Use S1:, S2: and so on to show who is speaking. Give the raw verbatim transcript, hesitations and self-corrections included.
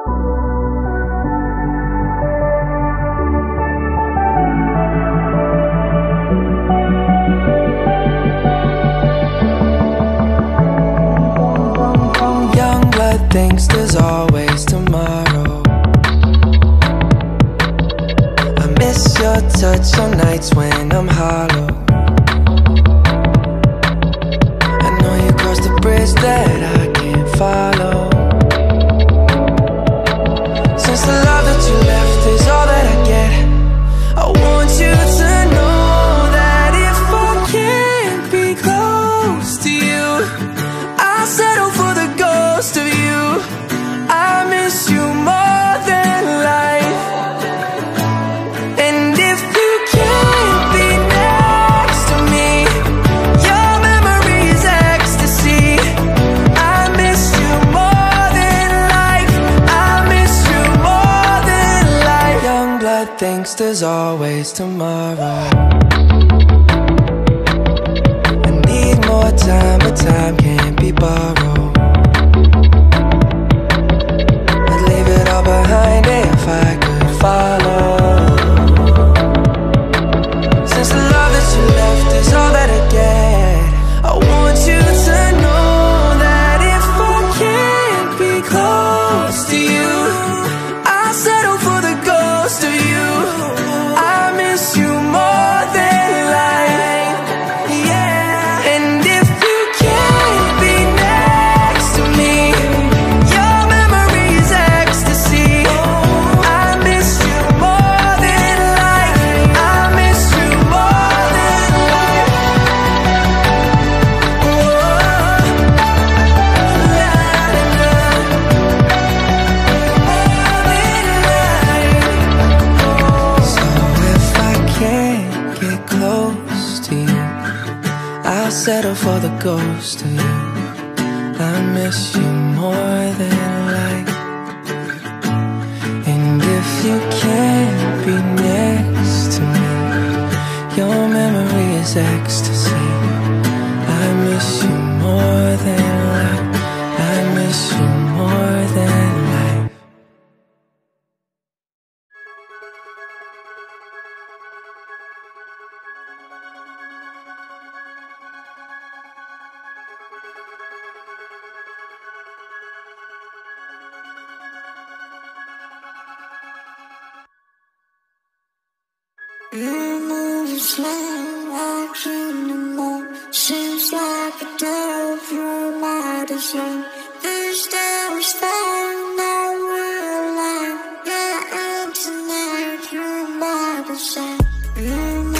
S1: Youngblood thinks there's always tomorrow. I miss your touch on nights when I'm hollow. I know you crossed the bridge that I can't follow. Since the love that you left is all that I get, I want you to know that if I can't be close to you, I'll settle for the ghost of you. I miss you more than life. And if you can't be next to me, your memory is ecstasy. I miss you more than life. I miss you more than life. Youngblood thinks there's always tomorrow. I need more time, but time can't be borrowed. I'd leave it all behind if I could follow. Since the love that you left is all that I get, I want you to know that if I can't be close to you, I'll settle for the ghost of you. I miss you more than life. Yeah. And if you can't be next to me, your memory is ecstasy. I miss you more than life. I miss you more than life. So if I can't get close to you, I'll settle for the ghost of you. I miss you more than life. And if you can't be next to me, your memory is ecstasy. I miss you more than life. I miss you more than life.
S2: You move slow, watching the moon. Seems like a dove, you're my design. These days found no real life. Yeah, and tonight you're my design. You